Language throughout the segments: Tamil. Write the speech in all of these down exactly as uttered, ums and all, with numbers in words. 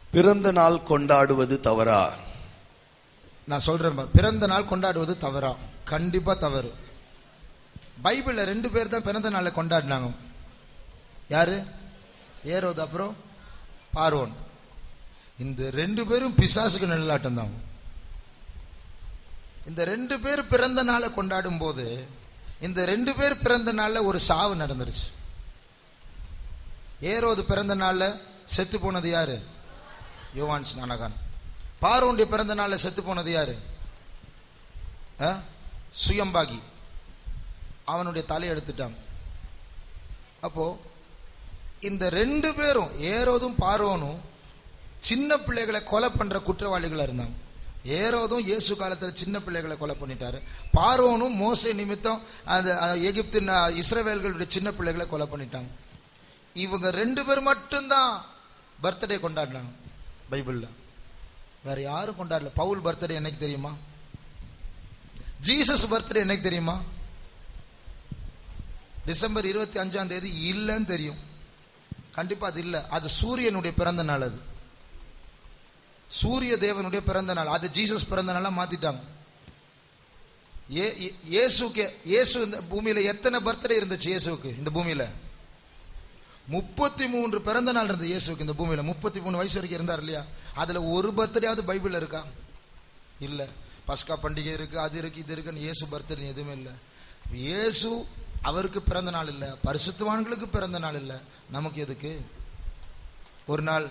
பிறந்த நாள் கொண்டாடுவது தவறா? நான் சொல்றேன், பிறந்த நாள் கொண்டாடுவது தவறா? கண்டிப்பா தவறு. பைபிள்ல ரெண்டு பேர் தான் பிறந்த நாளை கொண்டாடினாங்க. யாரு? ஏரோது, அப்புறம் பார்வோன். இந்த ரெண்டு பேரும் பிசாசுக்கு நிழலாட்டம் தான். இந்த ரெண்டு பேர் பிறந்த நாளை கொண்டாடும் போது இந்த ரெண்டு பேர் பிறந்த நாள்ல ஒரு சாவு நடந்துருச்சு. ஏரோது பிறந்த நாள்ல செத்து போனது யாரு? யோவான் ஸ்நானகன். பார்வோனுடைய பிறந்த நாள்ல செத்து போனது யாரு? சுயம்பாகி. அவனுடைய தலையை எடுத்துட்டாங்க. அப்போ இந்த ரெண்டு பேரும், ஏரோதும் பார்வோனும், சின்ன பிள்ளைகளை கொலை பண்ற குற்றவாளிகளா இருந்தாங்க. ஏரோதும் இயேசு காலத்தில் சின்ன பிள்ளைகளை கொலை பண்ணிட்டாரு. பார்வோனும் மோசே நிமித்தம் அந்த எகிப்தின் இஸ்ரவேல்களுடைய சின்ன பிள்ளைகளை கொலை பண்ணிட்டாங்க. இவங்க ரெண்டு பேர் மட்டும்தான் பர்த்டே கொண்டாடினாங்க பைபிள்ல. வேற யாரும் கொண்டாடல. பவுல் பர்த்டே என்னைக்கு தெரியுமா? ஜீசஸ் பர்த்டே என்னைக்கு தெரியுமா? டிசம்பர் இருபத்தி அஞ்சாம் தேதி இல்லைன்னு தெரியும். கண்டிப்பா அது இல்ல. அது சூரியனுடைய பிறந்த நாள். அது சூரிய தேவனுடைய பிறந்த நாள். அது ஜீசஸ் பிறந்த நாளா மாத்திட்டாங்க. இயேசுக்கு இயேசு இந்த பூமியில எத்தனை பர்த்டே இருந்துச்சு? இயேசுக்கு இந்த பூமியில முப்பத்தி மூன்று பிறந்த நாள் இருந்தது. இயேசுக்கு இந்த பூமியில முப்பத்தி மூணு வயசு வரைக்கும் இருந்தார் இல்லையா? அதுல ஒரு பர்த்டேயாவது பைபிள்ல இருக்கா? இல்ல. பஸ்கா பண்டிகை இருக்கு, அது இருக்கு, இது இருக்குன்னு. இயேசு பர்த்டே எதுவுமே இல்லை. இயேசு அவருக்கு பிறந்த நாள் இல்ல, பரிசுத்தவான்களுக்கு பிறந்த நாள் இல்ல, நமக்கு எதுக்கு? ஒரு நாள்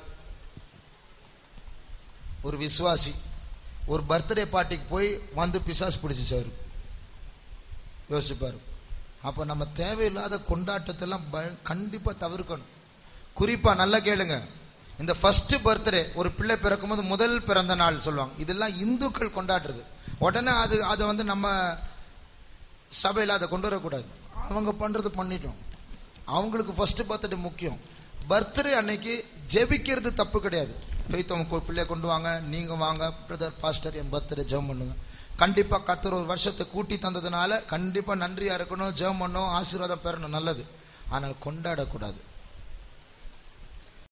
ஒரு விசுவாசி ஒரு பர்த்டே பார்ட்டிக்கு போய் வந்து பிசாசு பிடிச்சிச்சாரு. யோசிப்பாரு. அப்ப நம்ம தேவையில்லாத கொண்டாட்டத்தெல்லாம் கண்டிப்பா தவிர்க்கணும். குறிப்பா நல்லா கேளுங்க, இந்த ஃபர்ஸ்ட் பர்த்டே, ஒரு பிள்ளை பிறக்கும் போது முதல் பிறந்த நாள் சொல்லுவாங்க. இதெல்லாம் இந்துக்கள் கொண்டாடுறது. உடனே அது அதை வந்து நம்ம சபையில் அதை கொண்டு வரக்கூடாது. அவங்க பண்றது பண்ணிட்டோம். அவங்களுக்கு ஃபர்ஸ்ட் பர்த்டே முக்கியம். பர்த்டே அன்னைக்கு ஜெபிக்கிறது தப்பு கிடையாது. ஃபெய்த் அவங்க பிள்ளைய கொண்டு வாங்க, நீங்க வாங்க பிரதர் பாஸ்டர் என் பர்த்டே ஜெபம் பண்ணுங்க. கண்டிப்பா கர்த்தர் ஒரு வருஷத்தை கூட்டி தந்ததுனால கண்டிப்பா நன்றியா இருக்கணும், ஜெபம் பண்ணணும், ஆசீர்வாதம் பெறணும், நல்லது. ஆனால் கொண்டாடக்கூடாது.